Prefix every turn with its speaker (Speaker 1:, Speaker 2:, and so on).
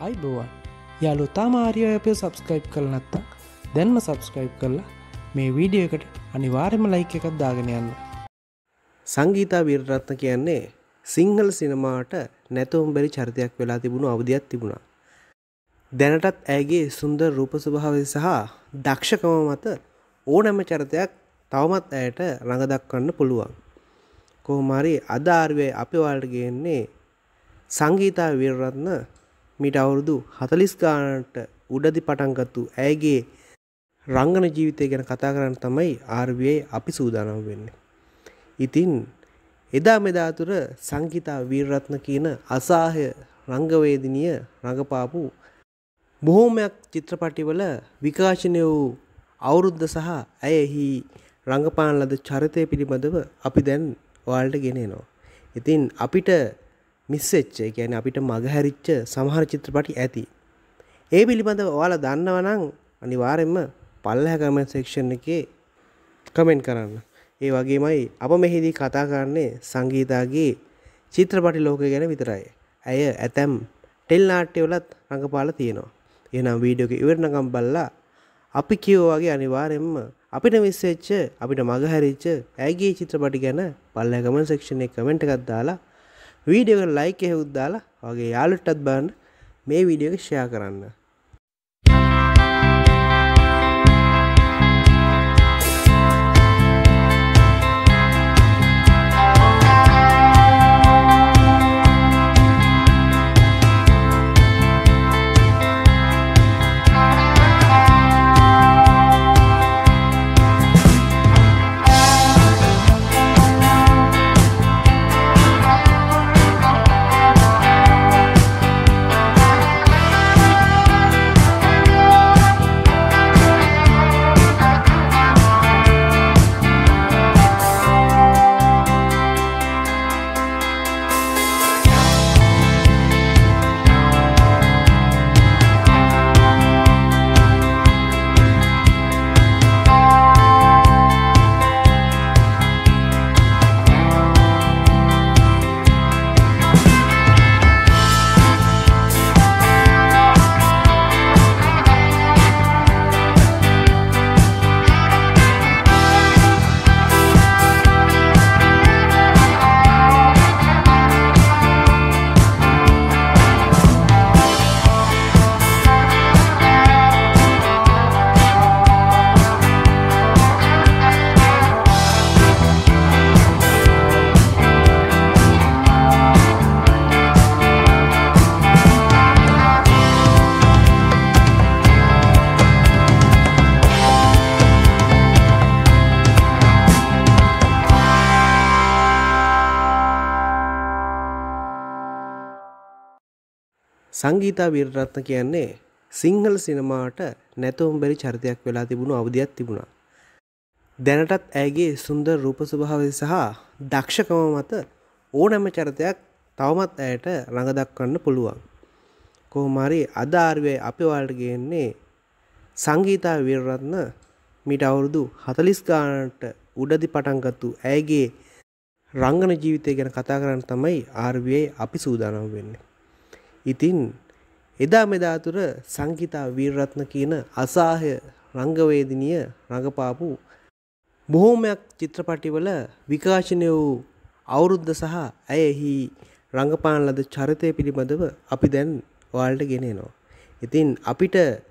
Speaker 1: අයිබෝවන් යාලු තාම ආරියෝ අපේ සබස්ක්‍රයිබ් කරලා නැත්නම් දැන්ම සබස්ක්‍රයිබ් කරලා මේ වීඩියෝ එකට අනිවාර්යයෙන්ම ලයික් එකක් දාගෙන යන්න.
Speaker 2: සංගීතා වීරරත්න කියන්නේ සිංහල සිනමාවට නැතුම් බැරි චරිතයක් වෙලා තිබුණු අවධියක් තිබුණා. දැනටත් ඇයගේ සුන්දර රූප ස්වභාවය සහ දක්ෂකම මත ඕනෑම චරිතයක් තවමත් ඇයට රඟ දක්වන්න පුළුවන්. කොහොම හරි අද ආර්යවේ අපි ඔයාලට ගේන්නේ සංගීතා වීරරත්න මීට අවුරුදු 40 ගානකට උඩදී පටන් ගත්තු ඇයගේ රංගන ජීවිතය ගැන කතා කරන්න තමයි ආර්යවේ අපි සූදානම් වෙන්නේ. ඉතින් එදා මෙදා තුර සංගීතා වීරරත්න කියන අසහාය රංගවේදිනිය රඟපාපු බොහෝමයක් චිත්‍රපටිවල විකාශනය වූ අවුරුද්ද සහ ඇයෙහි රංගපාන ලද චරිතය පිළිබඳව අපි දැන් ඔයාලට ගෙනෙනවා. ඉතින් අපිට මිස් වෙච්ච, ඒ කියන්නේ අපිට මගහැරිච්ච සමහර චිත්‍රපටි ඇති. ඒ පිළිබඳව ඔයාලා දන්නවා නම් අනිවාර්යයෙන්ම පල්ලෙහා කමෙන්ට් සෙක්ෂන් එකේ කමෙන්ට් කරන්න. ඒ වගේමයි අප මෙහිදී කතා කරන්නේ සංගීතාගේ චිත්‍රපටි ලෝකය ගැන විතරයි. ඇය ඇතැම් ටෙලි නාට්‍යවලත් රඟපාලා තියෙනවා. එහෙනම් වීඩියෝ එක ඉවරනකම් බලලා අපි කියෝ වගේ අනිවාර්යයෙන්ම අපිට මිස් වෙච්ච, අපිට මගහැරිච්ච ඇයගේ චිත්‍රපටි ගැන පල්ලෙහා කමෙන්ට් සෙක්ෂන් එකේ කමෙන්ට් එකක් දාලා වීඩියෝ එකට ලයික් එකක් දාලා වගේ යාළුවටත් බලන්න මේ වීඩියෝ එක ෂෙයා කරන්න. සංගීතා වීරරත්න කියන්නේ සිංහල සිනමාවට නැතුම් බැරි චරිතයක් වෙලා තිබුණු අවධියක් තිබුණා. දැනටත් ඇයගේ සුන්දර රූප ස්වභාවය සහ දක්ෂකම මත ඕනෑම චරිතයක් තවමත් ඇයට රඟ දක්වන්න පුළුවන්. කොහොම හරි අද ආර්යවේ අපි ඔයාලට ගේන්නේ සංගීතා වීරරත්න මීට අවුරුදු 40 ගානකට උඩදී පටන් ගත්තු ඇයගේ රංගන ජීවිතය ගැන කතා කරන්න තමයි ආර්යවේ අපි සූදානම් වෙන්නේ. ඉතින් එදා මෙදා තුර සංගීතා වීරරත්න කියන අසහාය රංගවේදිනිය රඟපාපු බොහෝමයක් චිත්‍රපටිවල විකාශනය වූ අවුරුද්ද සහ ඇයෙහි රංගපාන ලද චරිතය පිළිබඳව අපි දැන් ඔයාලට ගෙනෙනවා. ඉතින් අපිට